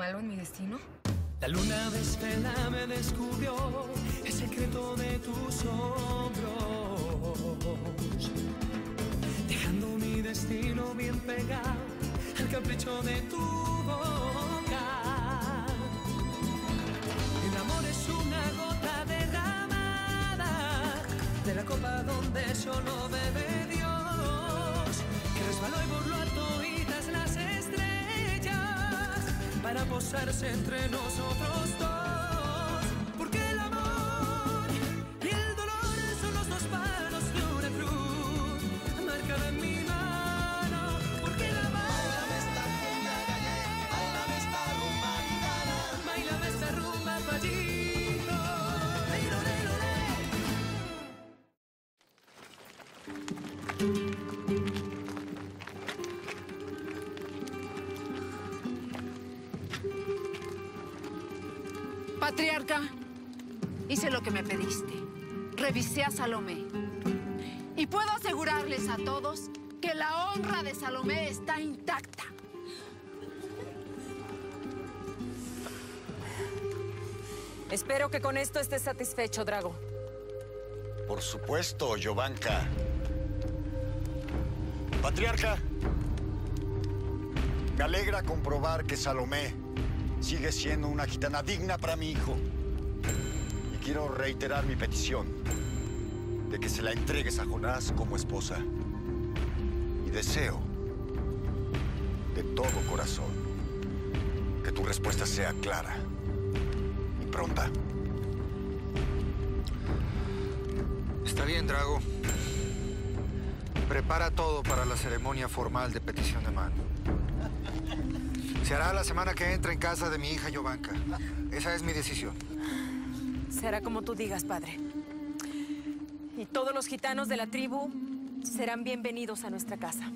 malo en mi destino? La luna desvela me descubrió el secreto de tus hombros, dejando mi destino bien pegado al capricho de tu boca. El amor es una gota derramada de la copa donde solo bebe Dios, que resbaló y por lo alto oídas las estrellas para posarse entre nosotros dos. Porque el amor y el dolor son los dos palos de una cruz marcada en mi mano. Porque el amor bailame esta rumba gitana, bailame esta rumba fallito. Lero, lero, Patriarca, hice lo que me pediste. Revisé a Salomé. Y puedo asegurarles a todos que la honra de Salomé está intacta. Espero que con esto estés satisfecho, Drago. Por supuesto, Jovanka. Patriarca, me alegra comprobar que Salomé sigue siendo una gitana digna para mi hijo. Y quiero reiterar mi petición de que se la entregues a Jonás como esposa. Y deseo, de todo corazón, que tu respuesta sea clara y pronta. Está bien, Drago. Prepara todo para la ceremonia formal de petición de mano. Se hará la semana que entra en casa de mi hija Jovanka. Esa es mi decisión. Será como tú digas, padre. Y todos los gitanos de la tribu serán bienvenidos a nuestra casa.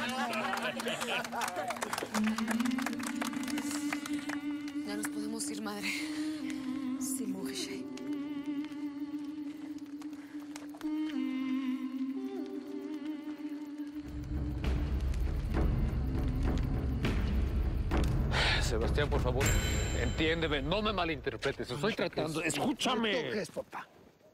Ya nos podemos ir, madre. Sí, mujer. Sebastián, por favor, entiéndeme, no me malinterpretes. Estoy tratando... ¡Escúchame! ¿Qué es, papá?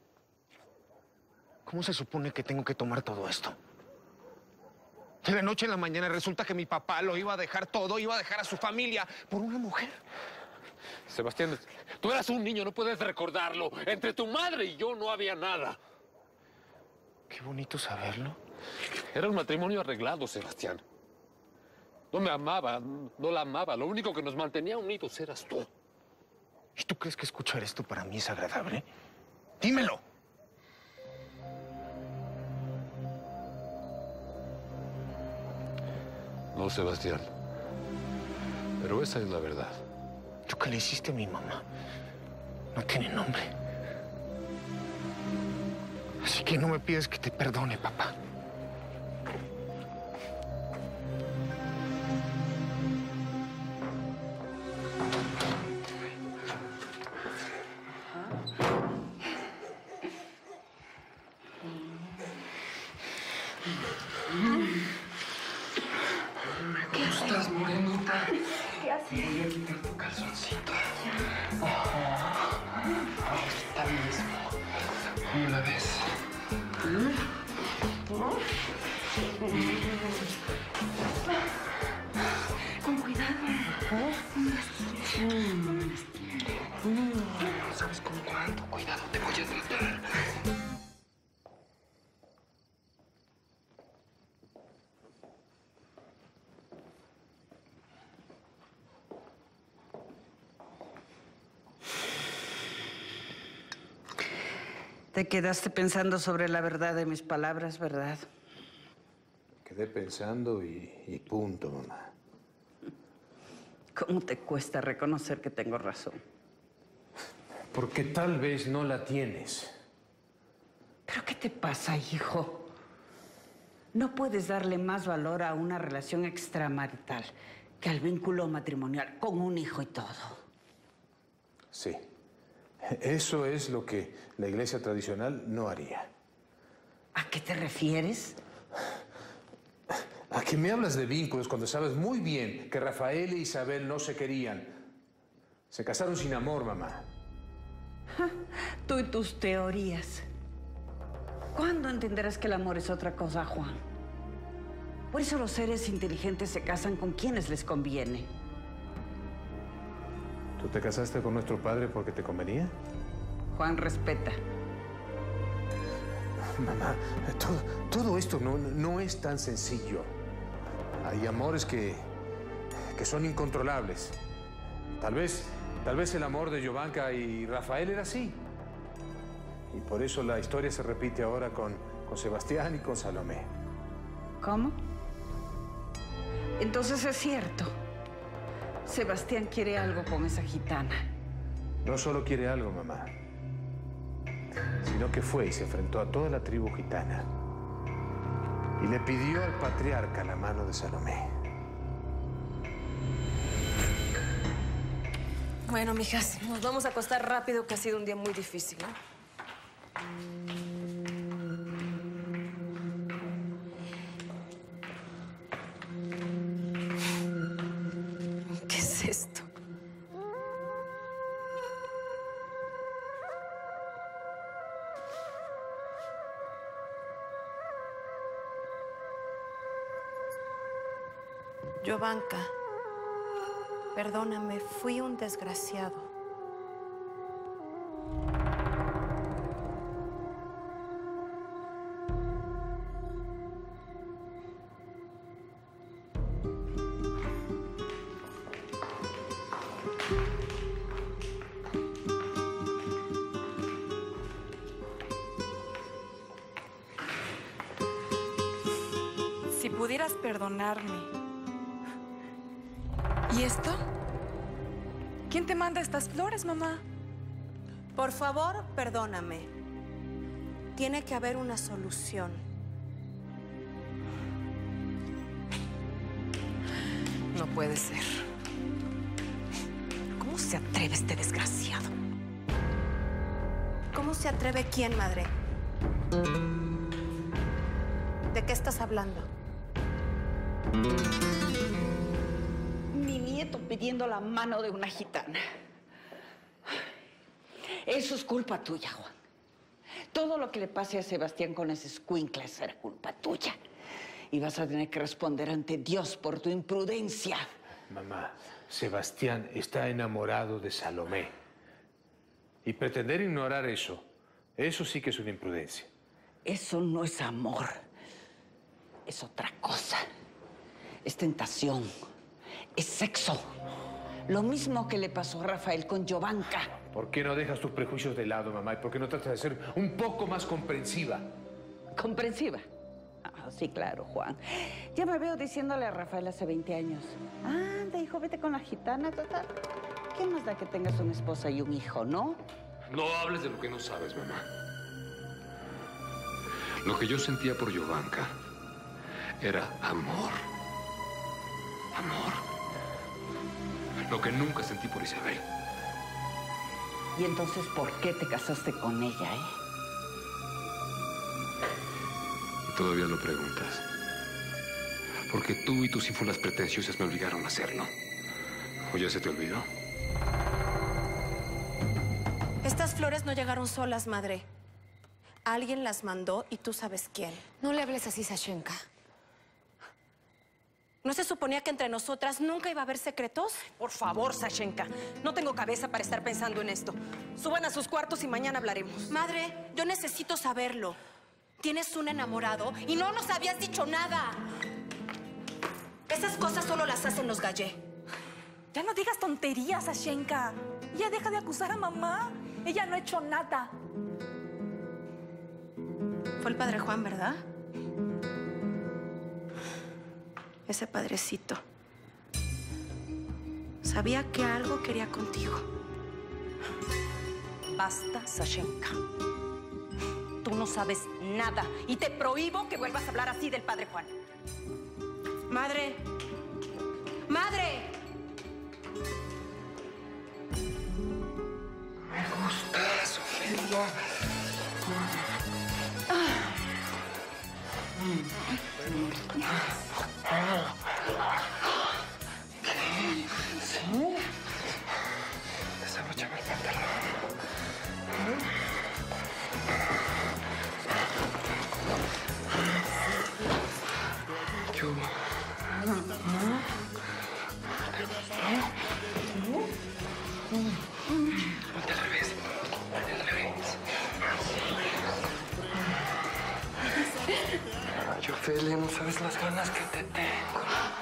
¿Cómo se supone que tengo que tomar todo esto? De la noche a la mañana resulta que mi papá lo iba a dejar todo, iba a dejar a su familia por una mujer. Sebastián, tú eras un niño, no puedes recordarlo. Entre tu madre y yo no había nada. Qué bonito saberlo. Era un matrimonio arreglado, Sebastián. No me amaba, no la amaba. Lo único que nos mantenía unidos eras tú. ¿Y tú crees que escuchar esto para mí es agradable? ¡Dímelo! No, Sebastián. Pero esa es la verdad. Lo que le hiciste a mi mamá no tiene nombre. Así que no me pides que te perdone, papá. ¿Qué estás, morenita? ¿Qué haces? Voy a quitar tu calzoncito. Ahorita mismo. ¿Cómo la ves? Con cuidado. ¿Sabes con cuánto cuidado te voy a tratar? Te quedaste pensando sobre la verdad de mis palabras, ¿verdad? Quedé pensando y punto, mamá. ¿Cómo te cuesta reconocer que tengo razón? Porque tal vez no la tienes. ¿Pero qué te pasa, hijo? No puedes darle más valor a una relación extramarital que al vínculo matrimonial con un hijo y todo. Sí. Eso es lo que la iglesia tradicional no haría. ¿A qué te refieres? ¿A qué me hablas de vínculos cuando sabes muy bien que Rafael e Isabel no se querían? Se casaron sin amor, mamá. Tú y tus teorías. ¿Cuándo entenderás que el amor es otra cosa, Juan? Por eso los seres inteligentes se casan con quienes les conviene. ¿Tú te casaste con nuestro padre porque te convenía? Juan, respeta. Mamá, todo esto no es tan sencillo. Hay amores que son incontrolables. Tal vez el amor de Jovanka y Rafael era así. Y por eso la historia se repite ahora con Sebastián y con Salomé. ¿Cómo? Entonces es cierto. Sebastián quiere algo con esa gitana. No solo quiere algo, mamá, sino que fue y se enfrentó a toda la tribu gitana y le pidió al patriarca la mano de Salomé. Bueno, mijas, nos vamos a acostar rápido, que ha sido un día muy difícil, ¿no? ¿Qué es esto? Jovanka, perdóname, fui un desgraciado. Si pudieras perdonarme. ¿Y esto? ¿Quién te manda estas flores, mamá? Por favor, perdóname. Tiene que haber una solución. No puede ser. ¿Cómo se atreve este desgraciado? ¿Cómo se atreve quién, madre? ¿De qué estás hablando? Mi nieto pidiendo la mano de una gitana. Eso es culpa tuya, Juan. Todo lo que le pase a Sebastián con ese escuincla será culpa tuya. Y vas a tener que responder ante Dios por tu imprudencia. Mamá, Sebastián está enamorado de Salomé. Y pretender ignorar eso sí que es una imprudencia. Eso no es amor. Es otra cosa. Es tentación. Es sexo. Lo mismo que le pasó a Rafael con Jovanka. ¿Por qué no dejas tus prejuicios de lado, mamá? ¿Y por qué no tratas de ser un poco más comprensiva? ¿Comprensiva? Ah, sí, claro, Juan. Ya me veo diciéndole a Rafael hace 20 años. Anda, hijo, vete con la gitana, total. ¿Qué más da que tengas una esposa y un hijo, no? No hables de lo que no sabes, mamá. Lo que yo sentía por Jovanka era amor. Amor. Lo que nunca sentí por Isabel. ¿Y entonces por qué te casaste con ella, Y todavía lo preguntas. Porque tú y tus ínfulas pretenciosas me obligaron a hacerlo. ¿O ya se te olvidó? Estas flores no llegaron solas, madre. Alguien las mandó y tú sabes quién. No le hables así, Sashenka. ¿No se suponía que entre nosotras nunca iba a haber secretos? Por favor, Sashenka. No tengo cabeza para estar pensando en esto. Suban a sus cuartos y mañana hablaremos. Madre, yo necesito saberlo. Tienes un enamorado y no nos habías dicho nada. Esas cosas solo las hacen los Gallé. Ya no digas tonterías, Sashenka. Ya deja de acusar a mamá. Ella no ha hecho nada. Fue el padre Juan, ¿verdad? Ese padrecito. Sabía que algo quería contigo. Basta, Sashenka. Tú no sabes nada y te prohíbo que vuelvas a hablar así del padre Juan. Madre. ¡Madre! Me gusta, Sofía. Fele, no sabes las ganas que te tengo.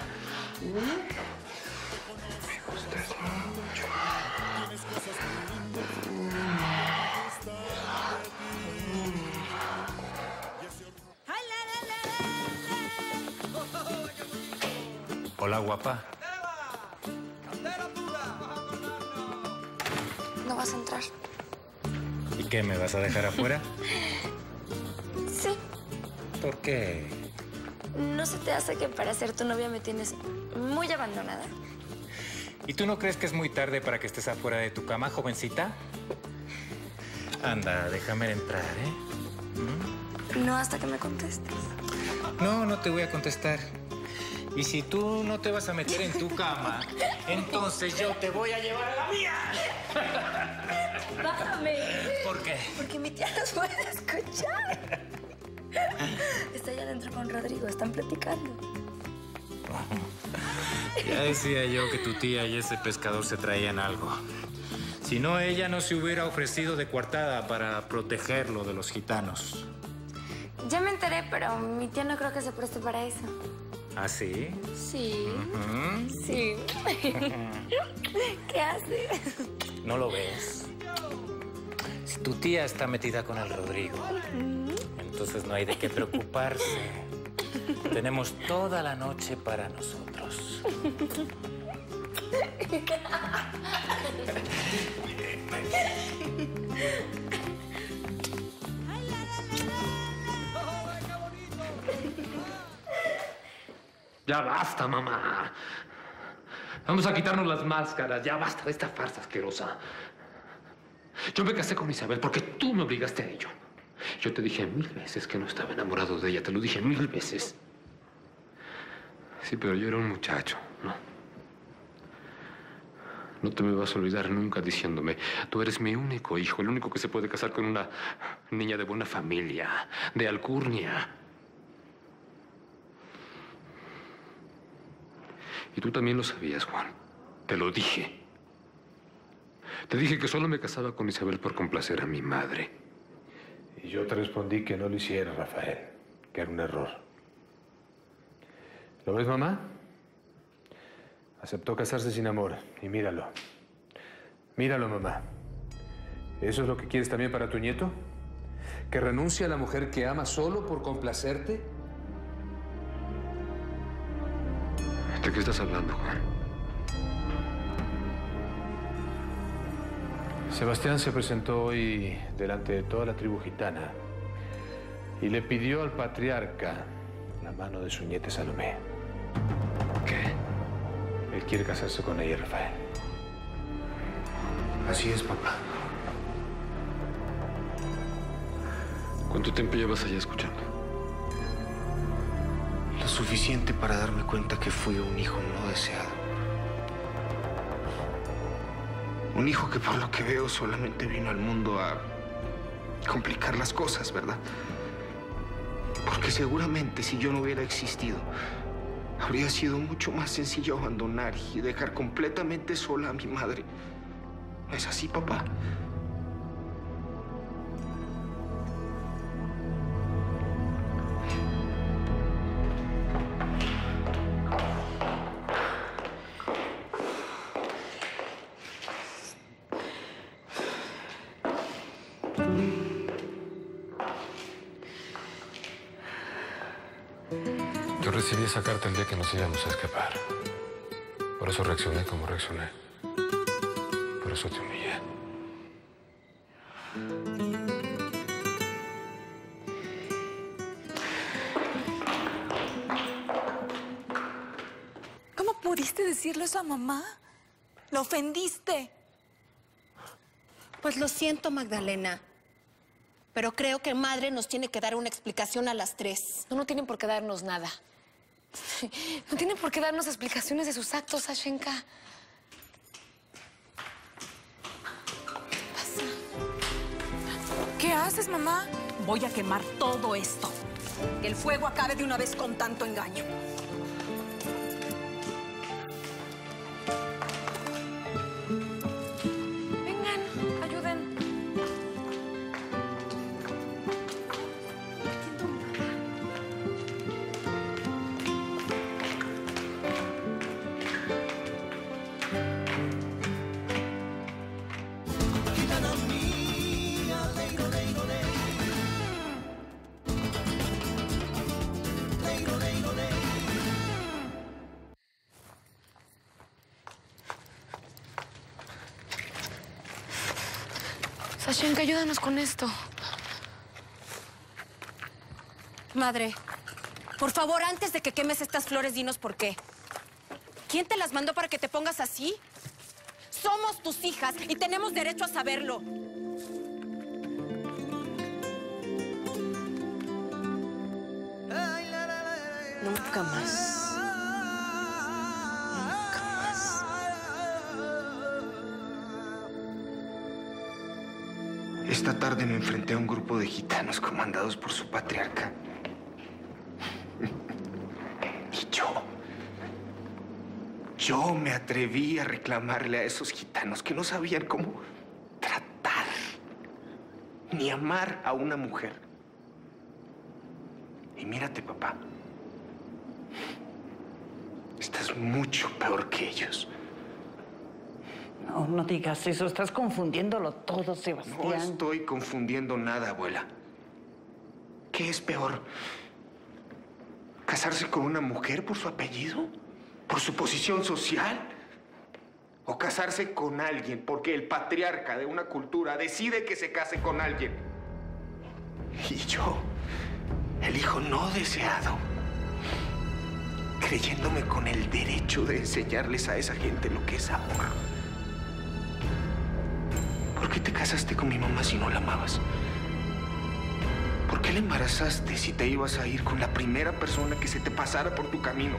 Me gustas mucho. Hola, guapa. No vas a entrar. ¿Y qué, me vas a dejar afuera? Sí. ¿Por qué? ¿No se te hace que para ser tu novia me tienes muy abandonada? ¿Y tú no crees que es muy tarde para que estés afuera de tu cama, jovencita? Anda, déjame entrar, ¿eh? No hasta que me contestes. No, no te voy a contestar. Y si tú no te vas a meter en tu cama, entonces yo te voy a llevar a la mía. ¡Bájame! ¿Por qué? Porque mi tía nos puede escuchar. Está allá adentro con Rodrigo, están platicando. Ya decía yo que tu tía y ese pescador se traían algo. Si no, ella no se hubiera ofrecido de coartada para protegerlo de los gitanos. Ya me enteré, pero mi tía no creo que se preste para eso. ¿Ah, sí? Sí. Sí. ¿Qué hace? ¿No lo ves? Si tu tía está metida con el Rodrigo, entonces no hay de qué preocuparse. Tenemos toda la noche para nosotros. Ya basta, mamá. Vamos a quitarnos las máscaras. Ya basta de esta farsa asquerosa. Yo me casé con Isabel porque tú me obligaste a ello. Yo te dije 1000 veces que no estaba enamorado de ella. Te lo dije 1000 veces. Sí, pero yo era un muchacho, ¿no? No te me vas a olvidar nunca diciéndome, tú eres mi único hijo, el único que se puede casar con una niña de buena familia, de alcurnia. Y tú también lo sabías, Juan. Te lo dije. Te dije que solo me casaba con Isabel por complacer a mi madre. Y yo te respondí que no lo hiciera, Rafael, que era un error. ¿Lo ves, mamá? Aceptó casarse sin amor. Y míralo. Míralo, mamá. ¿Eso es lo que quieres también para tu nieto? ¿Que renuncie a la mujer que ama solo por complacerte? ¿De qué estás hablando, Juan? Sebastián se presentó hoy delante de toda la tribu gitana y le pidió al patriarca la mano de su nieta Salomé. ¿Qué? Él quiere casarse con ella, Rafael. Así es, papá. ¿Cuánto tiempo llevas allá escuchando? Lo suficiente para darme cuenta que fui un hijo no deseado. Un hijo que por lo que veo solamente vino al mundo a complicar las cosas, ¿verdad? Porque seguramente si yo no hubiera existido, habría sido mucho más sencillo abandonar y dejar completamente sola a mi madre. ¿No es así, papá? Yo recibí esa carta el día que nos íbamos a escapar. Por eso reaccioné como reaccioné. Por eso te humillé. ¿Cómo pudiste decirle eso a mamá? ¿Lo ofendiste? Pues lo siento, Magdalena. Pero creo que madre nos tiene que dar una explicación a las 3. No tienen por qué darnos nada. No tienen por qué darnos explicaciones de sus actos, Sashenka. ¿Qué haces, mamá? Voy a quemar todo esto. Que el fuego acabe de una vez con tanto engaño. Vengan, ayuden. Sashenka, ayúdanos con esto. Madre, por favor, antes de que quemes estas flores, dinos por qué. ¿Quién te las mandó para que te pongas así? Somos tus hijas y tenemos derecho a saberlo. Nunca más. Nunca más. Esta tarde me enfrenté a un grupo de gitanos comandados por su patriarca. Y yo me atreví a reclamarle a esos gitanos que no sabían cómo tratar ni amar a una mujer. Y mírate, papá. Estás mucho peor que ellos. No, no digas eso. Estás confundiéndolo todo, Sebastián. No estoy confundiendo nada, abuela. ¿Qué es peor? ¿Casarse con una mujer por su apellido? ¿Por su posición social? ¿O casarse con alguien porque el patriarca de una cultura decide que se case con alguien? Y yo, el hijo no deseado, creyéndome con el derecho de enseñarles a esa gente lo que es amor. ¿Por qué te casaste con mi mamá si no la amabas? ¿Por qué la embarazaste si te ibas a ir con la primera persona que se te pasara por tu camino?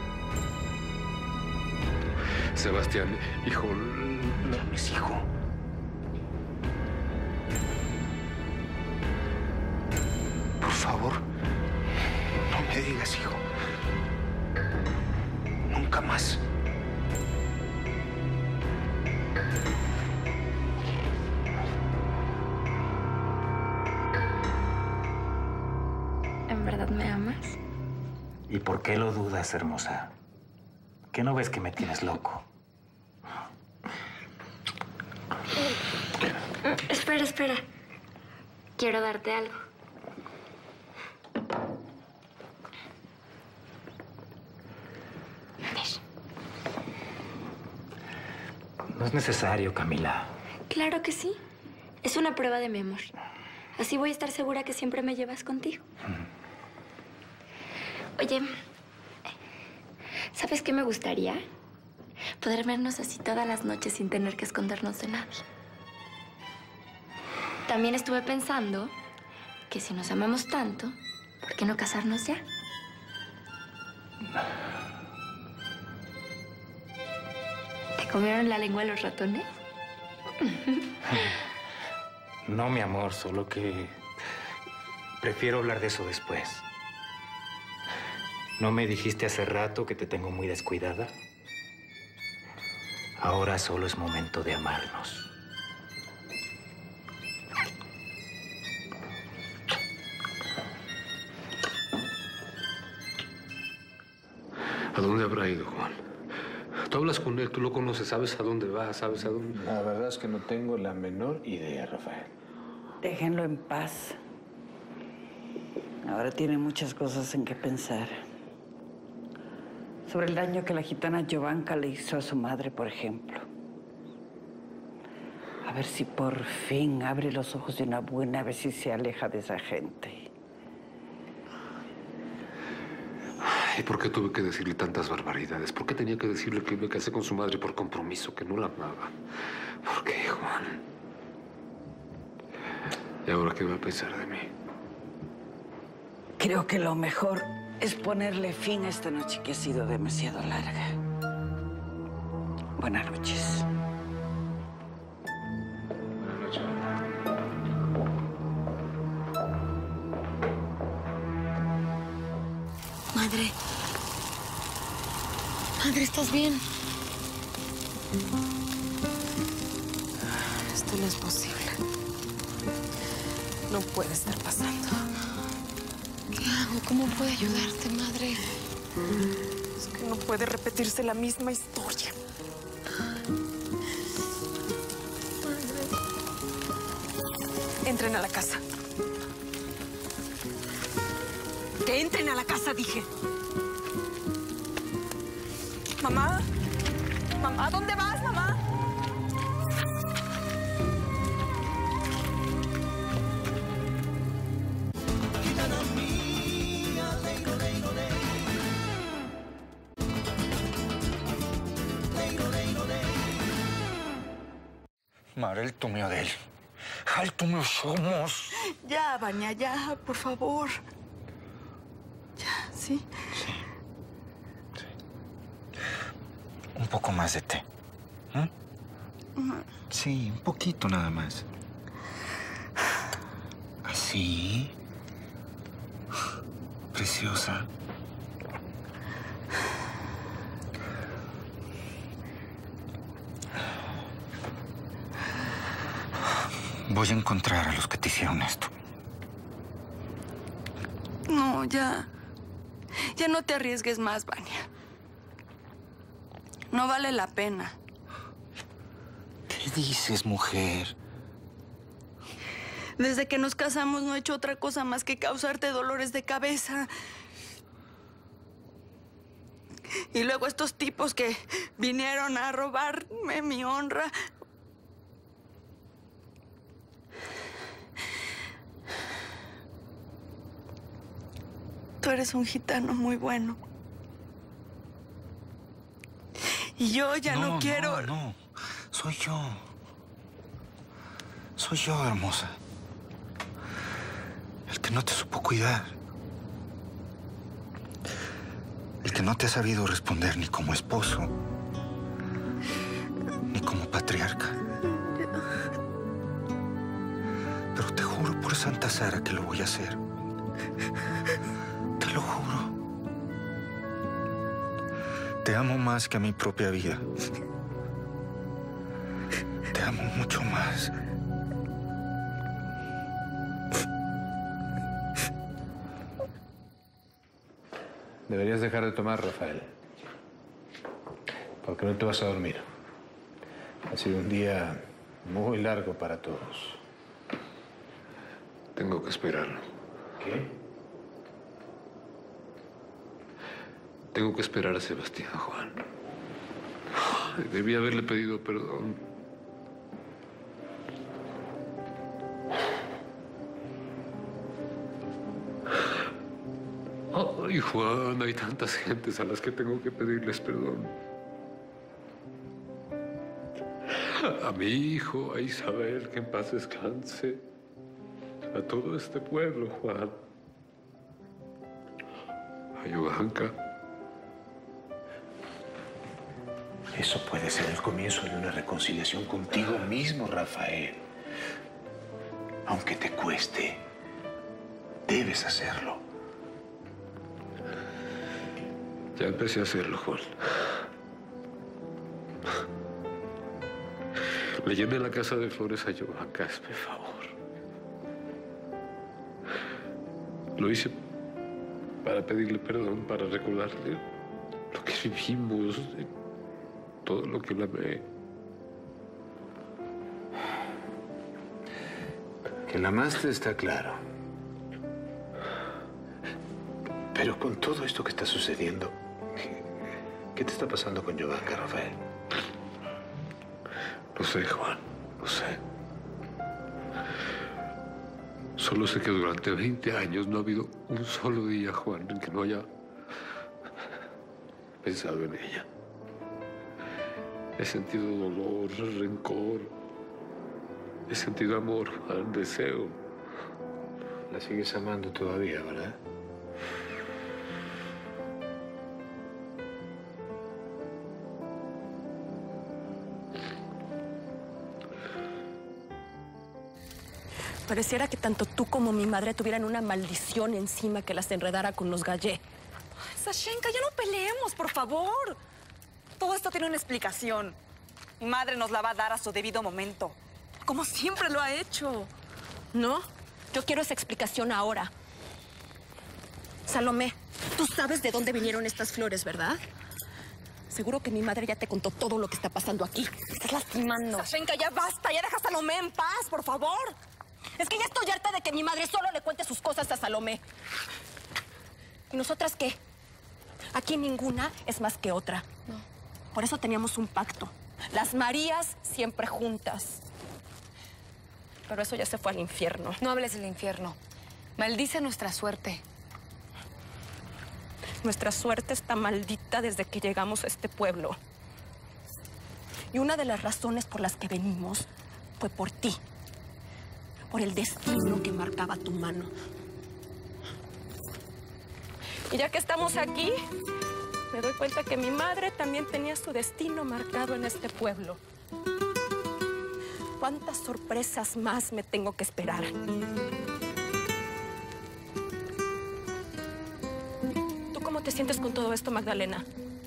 Sebastián, hijo... No me es hijo. Por favor, no me digas hijo. Nunca más. ¿En verdad me amas? ¿Y por qué lo dudas, hermosa? ¿Qué no ves que me tienes loco? Espera, espera. Quiero darte algo. No es necesario, Camila. Claro que sí. Es una prueba de mi amor. Así voy a estar segura que siempre me llevas contigo. Oye, ¿sabes qué me gustaría? Poder vernos así todas las noches sin tener que escondernos de nadie. También estuve pensando que si nos amamos tanto, ¿por qué no casarnos ya? ¿Te comieron la lengua los ratones? No, mi amor, solo que prefiero hablar de eso después. ¿No me dijiste hace rato que te tengo muy descuidada? Ahora solo es momento de amarnos. ¿A dónde habrá ido, Juan? Tú hablas con él, tú lo conoces, sabes a dónde va, sabes a dónde... La verdad es que no tengo la menor idea, Rafael. Déjenlo en paz. Ahora tiene muchas cosas en que pensar. Sobre el daño que la gitana Jovanka le hizo a su madre, por ejemplo. A ver si por fin abre los ojos de una buena, a ver si se aleja de esa gente. ¿Y por qué tuve que decirle tantas barbaridades? ¿Por qué tenía que decirle que me casé con su madre por compromiso, que no la amaba? ¿Por qué, Juan? ¿Y ahora qué va a pensar de mí? Creo que lo mejor es ponerle fin a esta noche que ha sido demasiado larga. Buenas noches. Buenas noches. Madre. Madre, ¿estás bien? Esto no es posible. No puede estar pasando. ¿Qué hago? ¿Cómo puedo ayudarte, madre? Es que no puede repetirse la misma historia. Entren a la casa. Que entren a la casa, dije. Mamá. Mamá, ¿dónde vas, mamá? Marel, tu mio d'ell. Alto meus somos. Ya, Vania, ya, por favor. Ya, ¿sí? Sí. Un poco más de té. ¿Eh? Sí, un poquito nada más. Así. Preciosa. Voy a encontrar a los que te hicieron esto. No, ya. Ya no te arriesgues más, Vania. No vale la pena. ¿Qué dices, mujer? Desde que nos casamos no he hecho otra cosa más que causarte dolores de cabeza. Y luego estos tipos que vinieron a robarme mi honra. Tú eres un gitano muy bueno. Y yo ya no quiero... No. Soy yo. Soy yo, hermosa. El que no te supo cuidar. El que no te ha sabido responder ni como esposo, ni como patriarca. Pero te juro por Santa Sara que lo voy a hacer. Te lo juro. Te amo más que a mi propia vida. Te amo mucho más. Deberías dejar de tomar, Rafael. Porque no te vas a dormir. Ha sido un día muy largo para todos. Tengo que esperarlo. ¿Qué? Tengo que esperar a Sebastián, Juan. Debí haberle pedido perdón. Ay, Juan, hay tantas gentes a las que tengo que pedirles perdón. A mi hijo, a Isabel, que en paz descanse. A todo este pueblo, Juan. A Yoganka. Eso puede ser el comienzo de una reconciliación contigo mismo, Rafael. Aunque te cueste, debes hacerlo. Ya empecé a hacerlo, Juan. Le llené la casa de flores a Yoganka, hazme favor. Lo hice para pedirle perdón, para recordarle lo que vivimos, todo lo que la amé. Que la amaste está claro. Pero con todo esto que está sucediendo, ¿qué te está pasando con Yoganka, Rafael? No sé, Juan, no sé. Solo sé que durante 20 años no ha habido un solo día, Juan, en que no haya pensado en ella. He sentido dolor, rencor. He sentido amor, Juan, deseo. La sigues amando todavía, ¿verdad? Pareciera que tanto tú como mi madre tuvieran una maldición encima que las enredara con los Gallé. Sashenka, ya no peleemos, por favor. Todo esto tiene una explicación. Mi madre nos la va a dar a su debido momento, como siempre lo ha hecho. ¿No? Yo quiero esa explicación ahora. Salomé, tú sabes de dónde vinieron estas flores, ¿verdad? Seguro que mi madre ya te contó todo lo que está pasando aquí. Me estás lastimando. Sashenka, ya basta. Ya deja a Salomé en paz, por favor. Es que ya estoy harta de que mi madre solo le cuente sus cosas a Salomé. ¿Y nosotras qué? Aquí ninguna es más que otra. No. Por eso teníamos un pacto. Las Marías siempre juntas. Pero eso ya se fue al infierno. No hables del infierno. Maldice nuestra suerte. Nuestra suerte está maldita desde que llegamos a este pueblo. Y una de las razones por las que venimos fue por ti. Por el destino que marcaba tu mano. Y ya que estamos aquí, me doy cuenta que mi madre también tenía su destino marcado en este pueblo. ¿Cuántas sorpresas más me tengo que esperar? ¿Tú cómo te sientes con todo esto, Magdalena?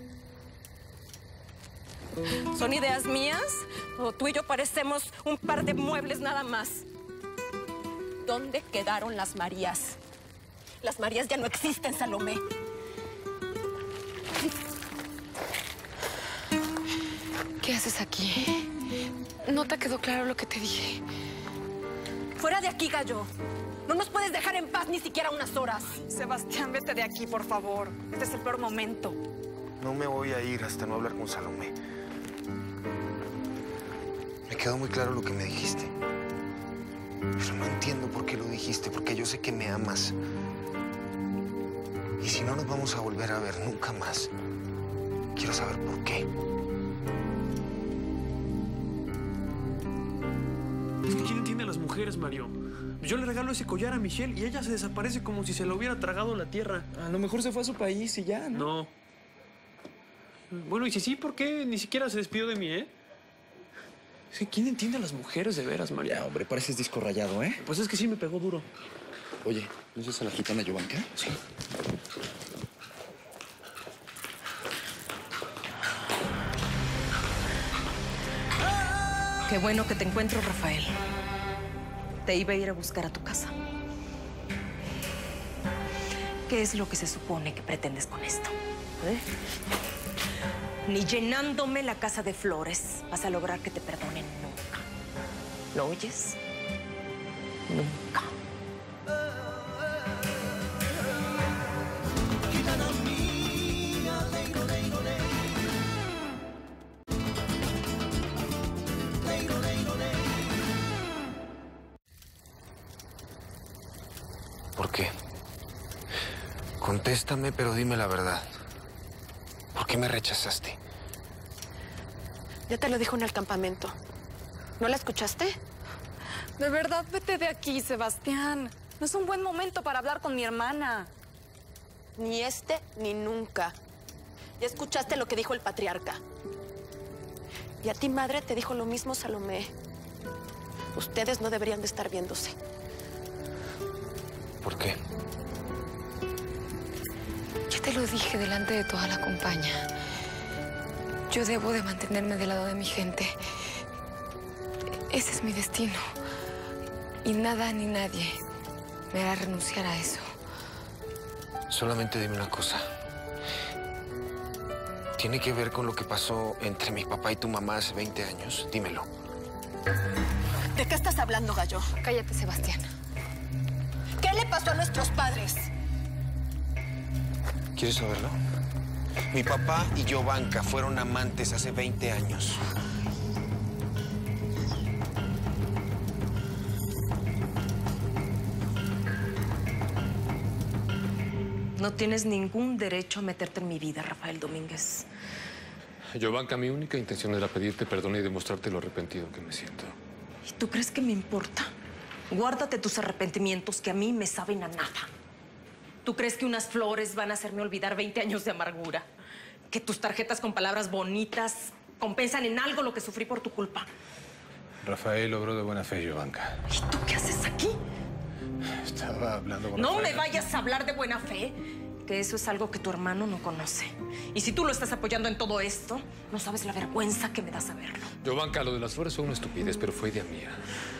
¿Son ideas mías? ¿O tú y yo parecemos un par de muebles nada más? ¿Dónde quedaron las Marías? Las Marías ya no existen, Salomé. ¿Qué haces aquí? ¿No te quedó claro lo que te dije? Fuera de aquí, Gallo. No nos puedes dejar en paz ni siquiera unas horas. Sebastián, vete de aquí, por favor. Este es el peor momento. No me voy a ir hasta no hablar con Salomé. Me quedó muy claro lo que me dijiste. Pero no entiendo por qué lo dijiste, porque yo sé que me amas. Y si no nos vamos a volver a ver nunca más, quiero saber por qué. Es que ¿quién entiende a las mujeres, Mario? Yo le regalo ese collar a Michelle y ella se desaparece como si se lo hubiera tragado la tierra. A lo mejor se fue a su país y ya, ¿no? No. Bueno, y si sí, ¿por qué ni siquiera se despidió de mí, Es que ¿quién entiende a las mujeres de veras, Mario? Ya, hombre, pareces disco rayado, ¿eh? Pues es que sí me pegó duro. Oye, ¿conoces a la gitana Yovanka? Sí. Qué bueno que te encuentro, Rafael. Te iba a ir a buscar a tu casa. ¿Qué es lo que se supone que pretendes con esto? Ni llenándome la casa de flores vas a lograr que te perdonen nunca. ¿Lo oyes? Nunca. ¿Por qué? Contéstame, pero dime la verdad. ¿Por qué me rechazaste? Ya te lo dijo en el campamento. ¿No la escuchaste? De verdad, vete de aquí, Sebastián. No es un buen momento para hablar con mi hermana. Ni este ni nunca. Ya escuchaste lo que dijo el patriarca. Y a ti, madre, te dijo lo mismo Salomé. Ustedes no deberían de estar viéndose. ¿Por qué? Ya te lo dije delante de toda la compañía. Yo debo de mantenerme del lado de mi gente. Ese es mi destino. Y nada ni nadie me hará renunciar a eso. Solamente dime una cosa. ¿Tiene que ver con lo que pasó entre mi papá y tu mamá hace 20 años? Dímelo. ¿De qué estás hablando, Gallo? Cállate, Sebastián. ¿Qué le pasó a nuestros padres? ¿Quieres saberlo? Mi papá y Yovanka fueron amantes hace 20 años. No tienes ningún derecho a meterte en mi vida, Rafael Domínguez. Yovanka, mi única intención era pedirte perdón y demostrarte lo arrepentido que me siento. ¿Y tú crees que me importa? Guárdate tus arrepentimientos que a mí me saben a nada. ¿Tú crees que unas flores van a hacerme olvidar 20 años de amargura? ¿Que tus tarjetas con palabras bonitas compensan en algo lo que sufrí por tu culpa? Rafael obró de buena fe, Yovanka. ¿Y tú qué haces aquí? Estaba hablando con No Rafael. me vayas a hablar de buena fe, que eso es algo que tu hermano no conoce. Y si tú lo estás apoyando en todo esto, no sabes la vergüenza que me da saberlo. Yovanka, lo de las flores fue una estupidez, pero fue idea mía.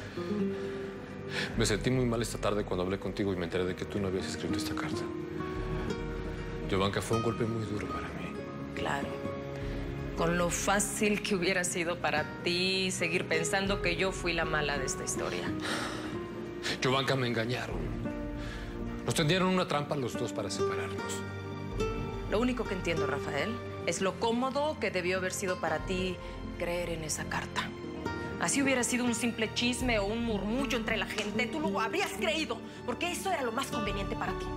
Me sentí muy mal esta tarde cuando hablé contigo y me enteré de que tú no habías escrito esta carta. Yovanka, fue un golpe muy duro para mí. Claro. Con lo fácil que hubiera sido para ti seguir pensando que yo fui la mala de esta historia. Yovanka, me engañaron. Nos tendieron una trampa los dos para separarnos. Lo único que entiendo, Rafael, es lo cómodo que debió haber sido para ti creer en esa carta. Así hubiera sido un simple chisme o un murmullo entre la gente. Tú lo habrías creído, porque eso era lo más conveniente para ti.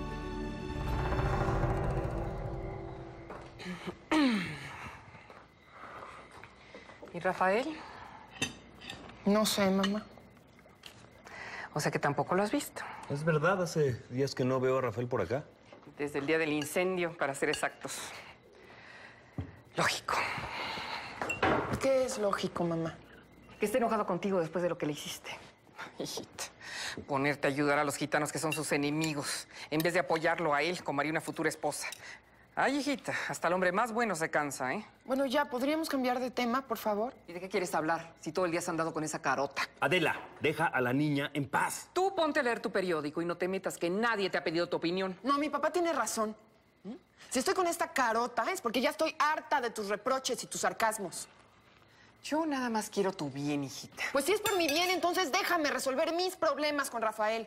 ¿Y Rafael? No sé, mamá. O sea que tampoco lo has visto. Es verdad, hace días que no veo a Rafael por acá. Desde el día del incendio, para ser exactos. Lógico. ¿Qué es lógico, mamá? Que esté enojado contigo después de lo que le hiciste. Hijita, ponerte a ayudar a los gitanos que son sus enemigos, en vez de apoyarlo a él como haría una futura esposa. Ay, hijita, hasta el hombre más bueno se cansa, ¿eh? Bueno, ya, ¿podríamos cambiar de tema, por favor? ¿Y de qué quieres hablar si todo el día has andado con esa carota? Adela, deja a la niña en paz. Tú ponte a leer tu periódico y no te metas que nadie te ha pedido tu opinión. No, mi papá tiene razón. Si estoy con esta carota es porque ya estoy harta de tus reproches y tus sarcasmos. Yo nada más quiero tu bien, hijita. Pues si es por mi bien, entonces déjame resolver mis problemas con Rafael.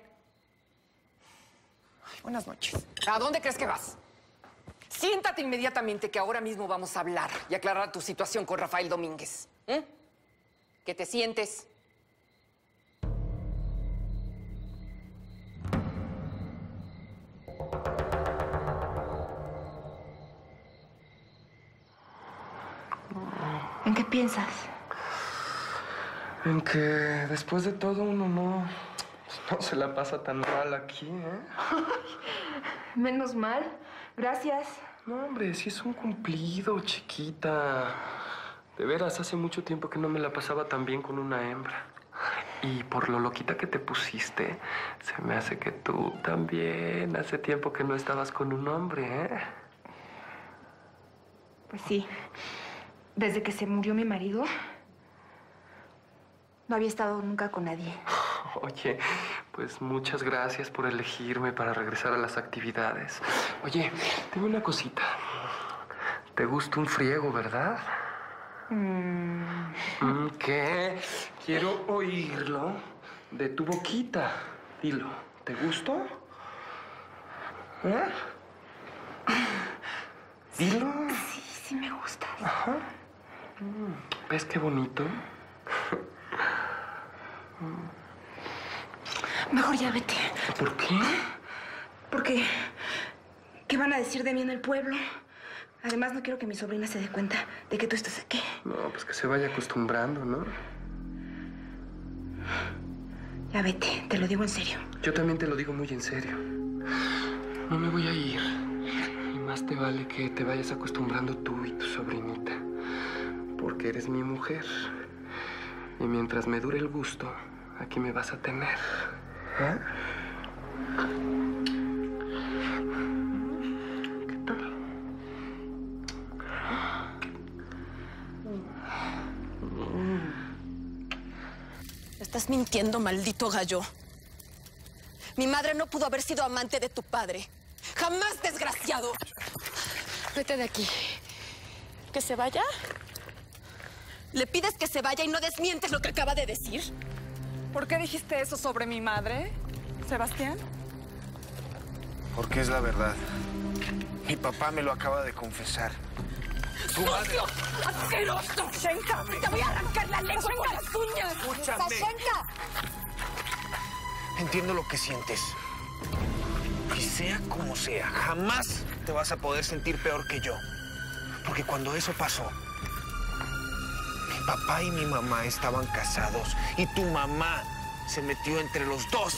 Ay, buenas noches. ¿A dónde crees que vas? Siéntate inmediatamente que ahora mismo vamos a hablar y aclarar tu situación con Rafael Domínguez. Que te sientes. ¿En qué piensas? En que después de todo uno no se la pasa tan mal aquí, ¿eh? Menos mal. Gracias. No, hombre, sí es un cumplido, chiquita. De veras, hace mucho tiempo que no me la pasaba tan bien con una hembra. Y por lo loquita que te pusiste, se me hace que tú también hace tiempo que no estabas con un hombre, ¿eh? Pues sí. Desde que se murió mi marido, no había estado nunca con nadie. Oye, pues muchas gracias por elegirme para regresar a las actividades. Oye, dime una cosita. ¿Te gusta un friego, verdad? ¿Qué? Quiero oírlo de tu boquita. Dilo, ¿te gustó? ¿Eh? Dilo. Sí me gusta. Ajá. ¿Ves qué bonito? Mejor ya vete. ¿Por qué? Porque... ¿qué van a decir de mí en el pueblo? Además, no quiero que mi sobrina se dé cuenta de que tú estás aquí. No, pues que se vaya acostumbrando, ¿no? Ya vete, te lo digo en serio. Yo también te lo digo muy en serio. No me voy a ir. Y más te vale que te vayas acostumbrando tú y tu sobrinita. Porque eres mi mujer. Y mientras me dure el gusto, aquí me vas a tener. ¿Eh? ¿Qué tal? Estás mintiendo, maldito gallo. Mi madre no pudo haber sido amante de tu padre. ¡Jamás, desgraciado! Vete de aquí. ¿Que se vaya? ¿Le pides que se vaya y no desmientes lo que acaba de decir? ¿Por qué dijiste eso sobre mi madre, Sebastián? Porque es la verdad. Mi papá me lo acaba de confesar. Tu madre... ¡Asqueroso! ¡Sashenka! ¡Te voy a arrancar la lengua con las uñas! Escúchame. ¡Sashenka! Entiendo lo que sientes. Y sea como sea, jamás te vas a poder sentir peor que yo. Porque cuando eso pasó, mi papá y mi mamá estaban casados y tu mamá se metió entre los dos.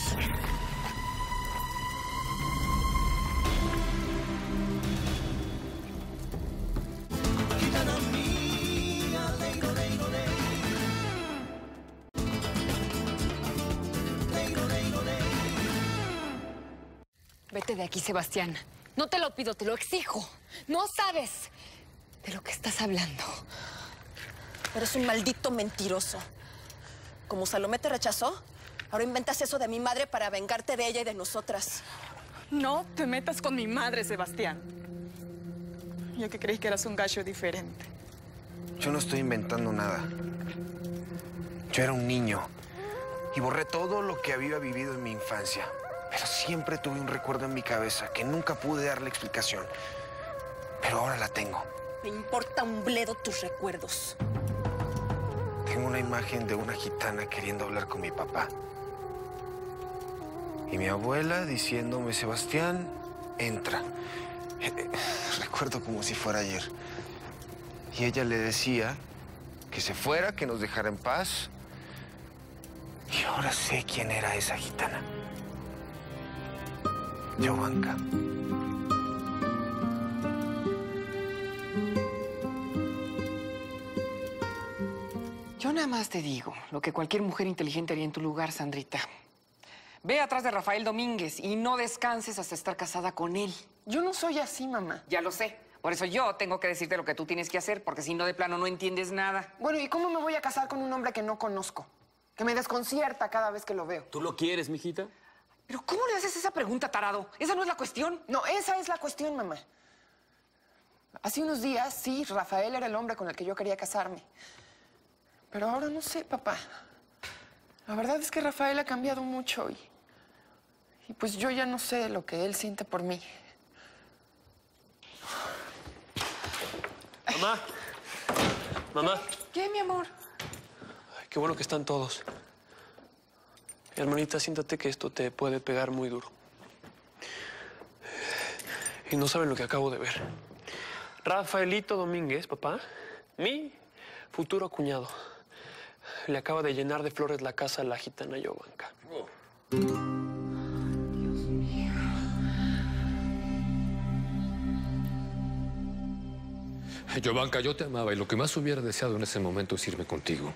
Vete de aquí, Sebastián. No te lo pido, te lo exijo. No sabes de lo que estás hablando. Eres un maldito mentiroso. Como Salomé te rechazó, ahora inventas eso de mi madre para vengarte de ella y de nosotras. No te metas con mi madre, Sebastián. Yo que creí que eras un gallo diferente. Yo no estoy inventando nada. Yo era un niño y borré todo lo que había vivido en mi infancia. Pero siempre tuve un recuerdo en mi cabeza que nunca pude darle explicación. Pero ahora la tengo. Me importa un bledo tus recuerdos. Tengo una imagen de una gitana queriendo hablar con mi papá. Y mi abuela diciéndome, Sebastián, entra. Recuerdo como si fuera ayer. Y ella le decía que se fuera, que nos dejara en paz, Y ahora sé quién era esa gitana. Jovanka. Yo nada más te digo lo que cualquier mujer inteligente haría en tu lugar, Sandrita. Ve atrás de Rafael Domínguez y no descanses hasta estar casada con él. Yo no soy así, mamá. Ya lo sé. Por eso yo tengo que decirte lo que tú tienes que hacer, porque si no, de plano, no entiendes nada. Bueno, ¿y cómo me voy a casar con un hombre que no conozco? Que me desconcierta cada vez que lo veo. ¿Tú lo quieres, mijita? ¿Pero cómo le haces esa pregunta, tarado? Esa no es la cuestión. No, esa es la cuestión, mamá. Hace unos días, sí, Rafael era el hombre con el que yo quería casarme. Pero ahora no sé, papá. La verdad es que Rafael ha cambiado mucho y pues yo ya no sé lo que él siente por mí. Mamá. Mamá. ¿Qué, mi amor? Ay, qué bueno que están todos. Hermanita, siéntate que esto te puede pegar muy duro. Y no saben lo que acabo de ver. Rafaelito Domínguez, papá, mi futuro cuñado, le acaba de llenar de flores la casa a la gitana Jovanka. Jovanka, yo te amaba y lo que más hubiera deseado en ese momento es irme contigo.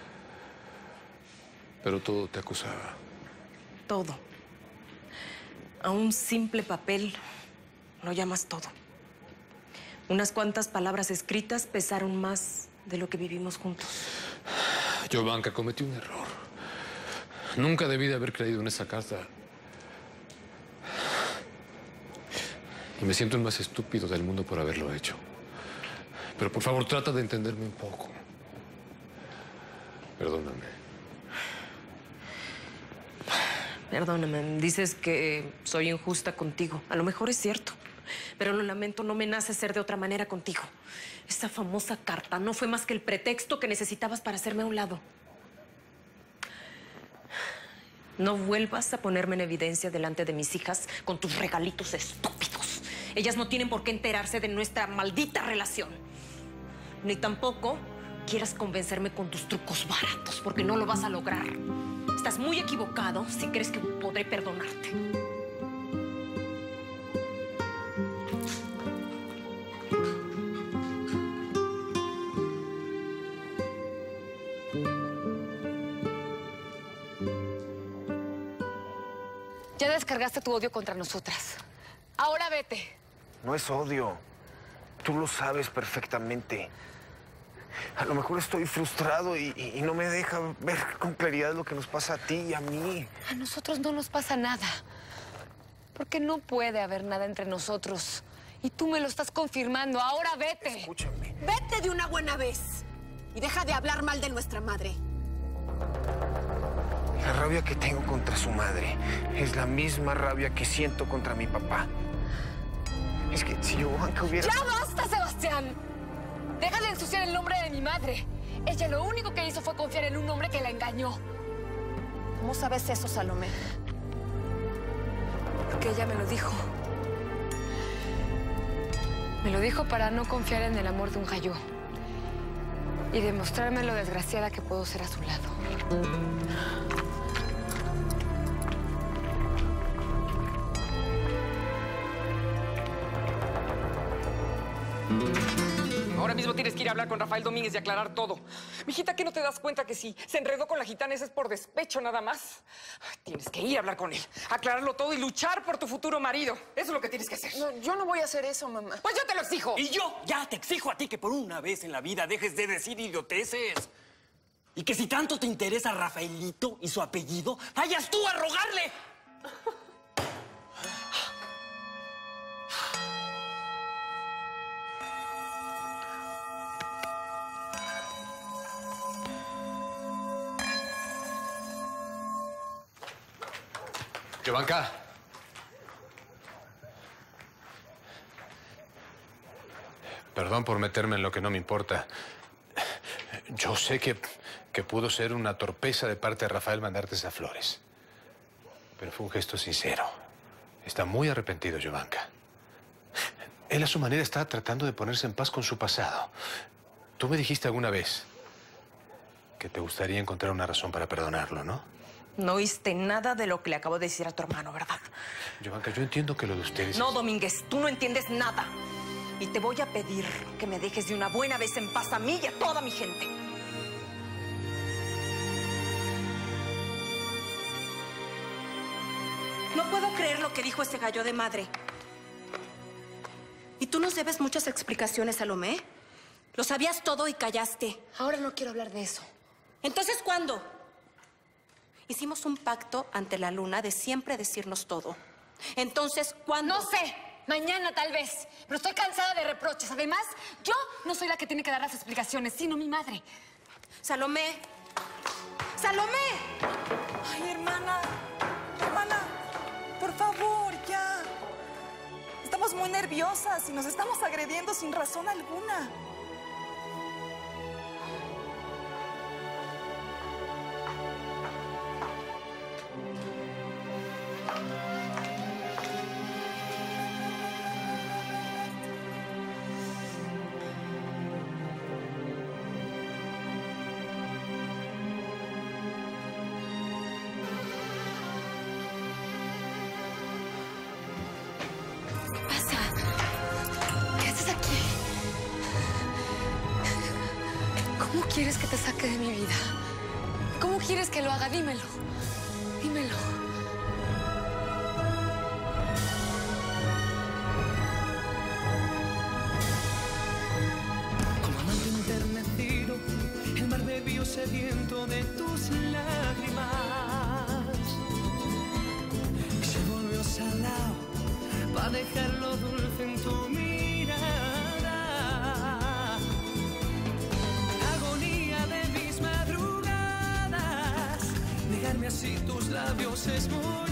Pero todo te acusaba. Todo. A un simple papel lo llamas todo. Unas cuantas palabras escritas pesaron más de lo que vivimos juntos. Jovanka, cometí un error. Nunca debí de haber creído en esa carta. Y me siento el más estúpido del mundo por haberlo hecho. Pero por favor, trata de entenderme un poco. Perdóname. Perdóname, dices que soy injusta contigo. A lo mejor es cierto. Pero lo lamento, no me nace ser de otra manera contigo. Esa famosa carta no fue más que el pretexto que necesitabas para hacerme a un lado. No vuelvas a ponerme en evidencia delante de mis hijas con tus regalitos estúpidos. Ellas no tienen por qué enterarse de nuestra maldita relación. Ni tampoco quieras convencerme con tus trucos baratos, porque no lo vas a lograr. Estás muy equivocado si crees que podré perdonarte. Ya descargaste tu odio contra nosotras. Ahora vete. No es odio. Tú lo sabes perfectamente. A lo mejor estoy frustrado y no me deja ver con claridad lo que nos pasa a ti y a mí. A nosotros no nos pasa nada. Porque no puede haber nada entre nosotros. Y tú me lo estás confirmando. Ahora vete. Escúchame. Vete de una buena vez. Y deja de hablar mal de nuestra madre. La rabia que tengo contra su madre es la misma rabia que siento contra mi papá. Es que si Jovanka hubiera... ¡Ya basta, Sebastián! Deja de ensuciar el nombre de mi madre. Ella lo único que hizo fue confiar en un hombre que la engañó. ¿Cómo sabes eso, Salomé? Porque ella me lo dijo. Me lo dijo para no confiar en el amor de un gallo. Y demostrarme lo desgraciada que puedo ser a su lado. Ahora mismo tienes que ir a hablar con Rafael Domínguez y aclarar todo. Mijita, ¿qué no te das cuenta que si se enredó con la gitana ese es por despecho nada más? Tienes que ir a hablar con él, aclararlo todo y luchar por tu futuro marido. Eso es lo que tienes que hacer. No, yo no voy a hacer eso, mamá. Pues yo te lo exijo. Y yo ya te exijo a ti que por una vez en la vida dejes de decir idioteces. Y que si tanto te interesa Rafaelito y su apellido, vayas tú a rogarle. Jovanka. Perdón por meterme en lo que no me importa. Yo sé que pudo ser una torpeza de parte de Rafael mandarte esas flores. Pero fue un gesto sincero. Está muy arrepentido, Jovanka. Él a su manera está tratando de ponerse en paz con su pasado. Tú me dijiste alguna vez que te gustaría encontrar una razón para perdonarlo, ¿no? No oíste nada de lo que le acabo de decir a tu hermano, ¿verdad? Yovanka, yo entiendo que lo de ustedes... No, Domínguez, tú no entiendes nada. Y te voy a pedir que me dejes de una buena vez en paz a mí y a toda mi gente. No puedo creer lo que dijo ese gallo de madre. ¿Y tú nos debes muchas explicaciones, Salomé? Lo sabías todo y callaste. Ahora no quiero hablar de eso. ¿Entonces cuándo? Hicimos un pacto ante la luna de siempre decirnos todo. Entonces, ¿cuándo? No sé. Mañana tal vez. Pero estoy cansada de reproches. Además, yo no soy la que tiene que dar las explicaciones, sino mi madre. Salomé. ¡Salomé! Ay, hermana. Hermana, por favor, ya. Estamos muy nerviosas y nos estamos agrediendo sin razón alguna. ¿Cómo quieres que te saque de mi vida? ¿Cómo quieres que lo haga? Dímelo. Dímelo. Como amante enternecido, el mar bebió sediento de tus lágrimas. Y se volvió salado para dejarlo dulce en tu mirada. Así tus labios es muy